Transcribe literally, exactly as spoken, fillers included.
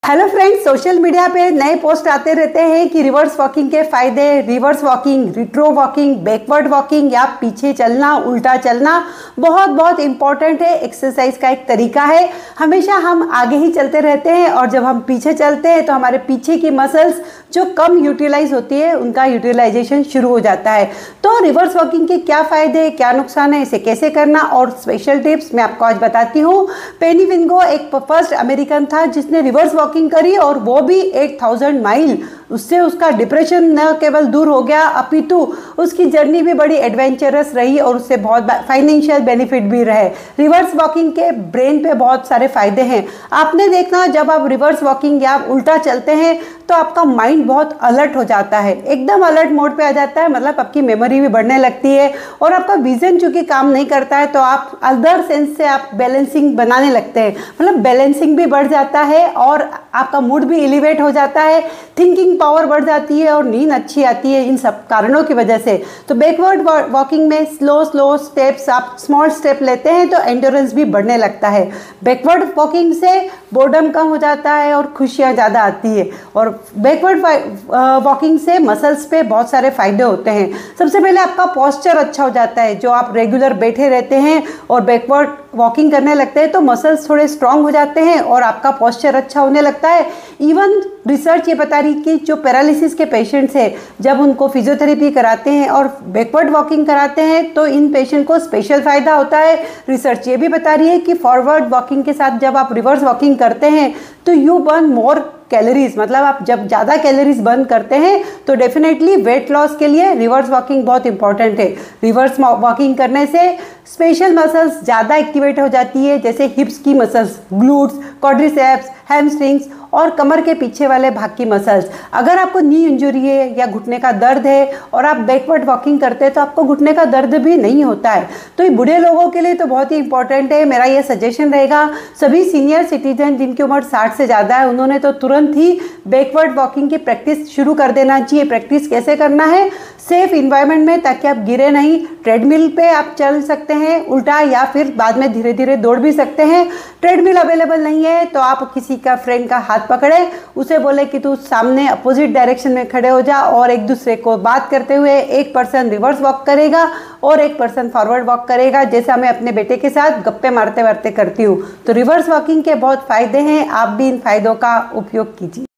Hello friends, social media पे नए post आते रहते हैं कि रिवर्स वॉकिंग के फायदे, reverse walking, retro walking, backward walking या पीछे चलना, उल्टा चलना बहुत बहुत इंपॉर्टेंट है। एक्सरसाइज का एक तरीका है। हमेशा हम आगे ही चलते रहते हैं और जब हम पीछे चलते हैं तो हमारे पीछे की मसल्स जो कम यूटिलाइज होती है उनका यूटिलाइजेशन शुरू हो जाता है। तो रिवर्स वॉकिंग के क्या फायदे, क्या नुकसान है, इसे कैसे करना और स्पेशल टिप्स मैं आपको आज बताती हूँ। पेनी विंगो एक फर्स्ट अमेरिकन था जिसने रिवर्स वॉकिंग करी और वो भी आठ हज़ार माइल। उससे उसका डिप्रेशन न केवल दूर हो गया अपितु उसकी जर्नी भी बड़ी एडवेंचरस रही और उससे बहुत फाइनेंशियल बेनिफिट भी रहे। रिवर्स वॉकिंग के ब्रेन पे बहुत सारे फायदे हैं। आपने देखना, जब आप रिवर्स वॉकिंग या उल्टा चलते हैं तो आपका माइंड बहुत अलर्ट हो जाता है, एकदम अलर्ट मोड पे आ जाता है। मतलब आपकी मेमोरी भी बढ़ने लगती है और आपका विजन चूंकि काम नहीं करता है तो आप अदर सेंस से आप बैलेंसिंग बनाने लगते हैं। मतलब बैलेंसिंग भी बढ़ जाता है और आपका मूड भी एलिवेट हो जाता है, थिंकिंग पावर बढ़ जाती है और नींद अच्छी आती है इन सब कारणों की वजह से। तो बैकवर्ड वॉकिंग में स्लो स्लो स्टेप्स, आप स्मॉल स्टेप लेते हैं तो एंड्योरेंस भी बढ़ने लगता है। बैकवर्ड वॉकिंग से बोर्डम कम हो जाता है और खुशियाँ ज़्यादा आती है। और बैकवर्ड वॉकिंग से मसल्स पे बहुत सारे फायदे होते हैं। सबसे पहले आपका पोस्चर अच्छा हो जाता है। जो आप रेगुलर बैठे रहते हैं और बैकवर्ड वॉकिंग करने लगते हैं तो मसल्स थोड़े स्ट्रांग हो जाते हैं और आपका पोस्चर अच्छा होने लगता है। इवन रिसर्च ये बता रही कि जो पैरालिसिस के पेशेंट्स हैं जब उनको फिजियोथेरेपी कराते हैं और बैकवर्ड वॉकिंग कराते हैं तो इन पेशेंट को स्पेशल फ़ायदा होता है। रिसर्च ये भी बता रही है कि फॉरवर्ड वॉकिंग के साथ जब आप रिवर्स वॉकिंग करते हैं तो यू बर्न मोर कैलोरीज। मतलब आप जब ज़्यादा कैलोरीज बर्न करते हैं तो डेफिनेटली वेट लॉस के लिए रिवर्स वॉकिंग बहुत इंपॉर्टेंट है। रिवर्स वॉकिंग करने से स्पेशल मसल्स ज़्यादा एक्टिवेट हो जाती है, जैसे हिप्स की मसल्स, ग्लूट्स, क्वाड्रिसेप्स, हैमस्ट्रिंग्स और कमर के पीछे वाले भाग की मसल्स। अगर आपको नी इंजरी है या घुटने का दर्द है और आप बैकवर्ड वॉकिंग करते हैं तो आपको घुटने का दर्द भी नहीं होता है। तो ये बूढ़े लोगों के लिए तो बहुत ही इंपॉर्टेंट है। मेरा ये सजेशन रहेगा, सभी सीनियर सिटीजन जिनकी उम्र साठ से ज़्यादा है उन्होंने तो तुरंत ही बैकवर्ड वॉकिंग की प्रैक्टिस शुरू कर देना चाहिए। प्रैक्टिस कैसे करना है? सेफ इन्वायरमेंट में, ताकि आप गिरे नहीं। ट्रेडमिल पे आप चल सकते हैं उल्टा, या फिर बाद में धीरे धीरे दौड़ भी सकते हैं। ट्रेडमिल अवेलेबल नहीं है तो आप किसी का फ्रेंड का हाथ पकड़े, उसे बोले कि तू सामने अपोजिट डायरेक्शन में खड़े हो जा और एक दूसरे को बात करते हुए एक पर्सन रिवर्स वॉक करेगा और एक पर्सन फॉरवर्ड वॉक करेगा, जैसा मैं अपने बेटे के साथ गप्पे मारते मारते करती हूँ। तो रिवर्स वॉकिंग के बहुत फायदे हैं, आप भी इन फायदों का उपयोग कीजिए।